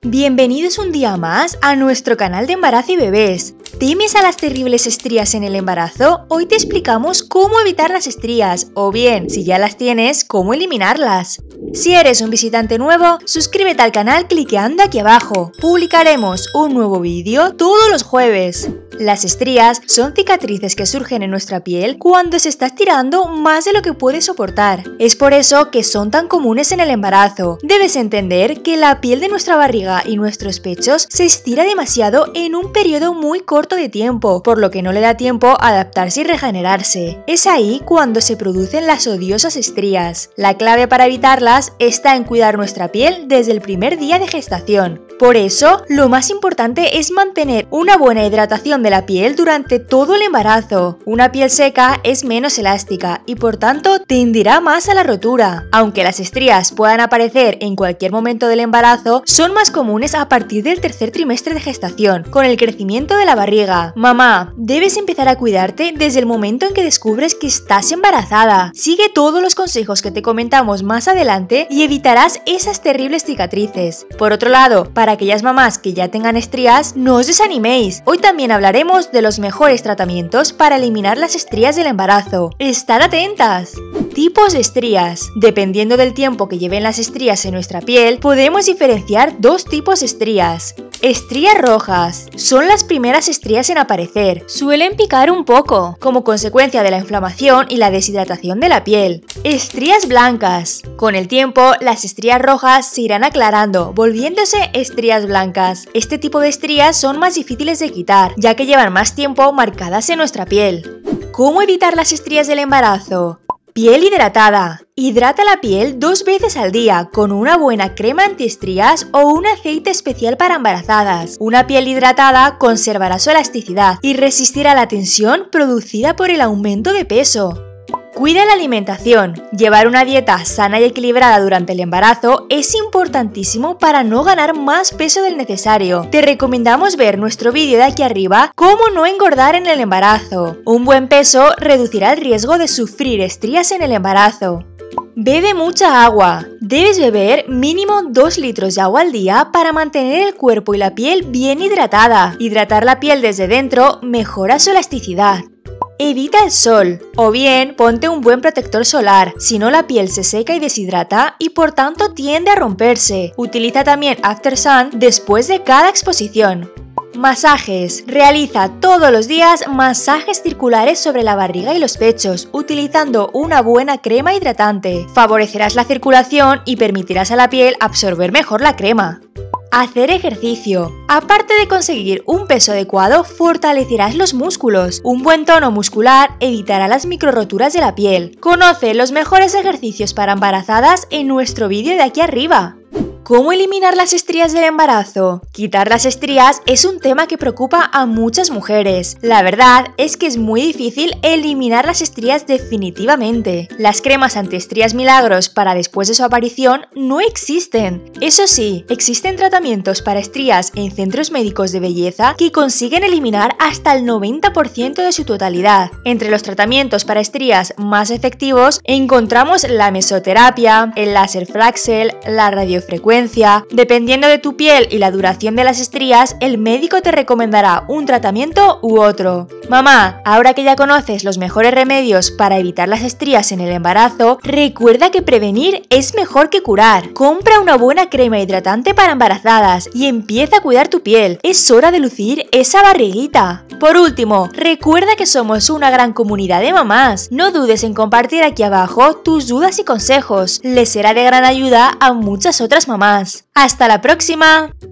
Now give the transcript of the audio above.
Bienvenidos un día más a nuestro canal de embarazo y bebés. ¿Temes a las terribles estrías en el embarazo? Hoy te explicamos cómo evitar las estrías, o bien, si ya las tienes, cómo eliminarlas. Si eres un visitante nuevo, suscríbete al canal cliqueando aquí abajo. Publicaremos un nuevo vídeo todos los jueves. Las estrías son cicatrices que surgen en nuestra piel cuando se está estirando más de lo que puede soportar. Es por eso que son tan comunes en el embarazo. Debes entender que la piel de nuestra barriga y nuestros pechos se estira demasiado en un periodo muy corto de tiempo, por lo que no le da tiempo a adaptarse y regenerarse. Es ahí cuando se producen las odiosas estrías. La clave para evitarlas está en cuidar nuestra piel desde el primer día de gestación. Por eso, lo más importante es mantener una buena hidratación de la piel durante todo el embarazo. Una piel seca es menos elástica y por tanto tenderá más a la rotura. Aunque las estrías puedan aparecer en cualquier momento del embarazo, son más comunes a partir del tercer trimestre de gestación, con el crecimiento de la barriga. Mamá, debes empezar a cuidarte desde el momento en que descubres que estás embarazada. Sigue todos los consejos que te comentamos más adelante y evitarás esas terribles cicatrices. Por otro lado, para aquellas mamás que ya tengan estrías, no os desaniméis. Hoy también hablaremos de los mejores tratamientos para eliminar las estrías del embarazo. ¡Estad atentas! Tipos de estrías. Dependiendo del tiempo que lleven las estrías en nuestra piel, podemos diferenciar dos tipos de estrías. Estrías rojas. Son las primeras estrías en aparecer. Suelen picar un poco, como consecuencia de la inflamación y la deshidratación de la piel. Estrías blancas. Con el tiempo, las estrías rojas se irán aclarando, volviéndose estrías blancas. Este tipo de estrías son más difíciles de quitar, ya que llevan más tiempo marcadas en nuestra piel. ¿Cómo evitar las estrías del embarazo? Piel hidratada. Hidrata la piel 2 veces al día con una buena crema antiestrías o un aceite especial para embarazadas. Una piel hidratada conservará su elasticidad y resistirá la tensión producida por el aumento de peso. Cuida la alimentación. Llevar una dieta sana y equilibrada durante el embarazo es importantísimo para no ganar más peso del necesario. Te recomendamos ver nuestro vídeo de aquí arriba, Cómo no engordar en el embarazo. Un buen peso reducirá el riesgo de sufrir estrías en el embarazo. Bebe mucha agua. Debes beber mínimo 2 litros de agua al día para mantener el cuerpo y la piel bien hidratada. Hidratar la piel desde dentro mejora su elasticidad. Evita el sol, o bien ponte un buen protector solar, si no la piel se seca y deshidrata y por tanto tiende a romperse. Utiliza también After Sun después de cada exposición. Masajes. Realiza todos los días masajes circulares sobre la barriga y los pechos, utilizando una buena crema hidratante. Favorecerás la circulación y permitirás a la piel absorber mejor la crema. Hacer ejercicio. Aparte de conseguir un peso adecuado, fortalecerás los músculos. Un buen tono muscular evitará las microroturas de la piel. Conoce los mejores ejercicios para embarazadas en nuestro vídeo de aquí arriba. ¿Cómo eliminar las estrías del embarazo? Quitar las estrías es un tema que preocupa a muchas mujeres. La verdad es que es muy difícil eliminar las estrías definitivamente. Las cremas antiestrías milagros para después de su aparición no existen. Eso sí, existen tratamientos para estrías en centros médicos de belleza que consiguen eliminar hasta el 90% de su totalidad. Entre los tratamientos para estrías más efectivos encontramos la mesoterapia, el láser Fraxel, la radiofrecuencia. Dependiendo de tu piel y la duración de las estrías, el médico te recomendará un tratamiento u otro. Mamá, ahora que ya conoces los mejores remedios para evitar las estrías en el embarazo, recuerda que prevenir es mejor que curar. Compra una buena crema hidratante para embarazadas y empieza a cuidar tu piel. Es hora de lucir esa barriguita. Por último, recuerda que somos una gran comunidad de mamás. No dudes en compartir aquí abajo tus dudas y consejos. Les será de gran ayuda a muchas otras mamás. ¡Hasta la próxima!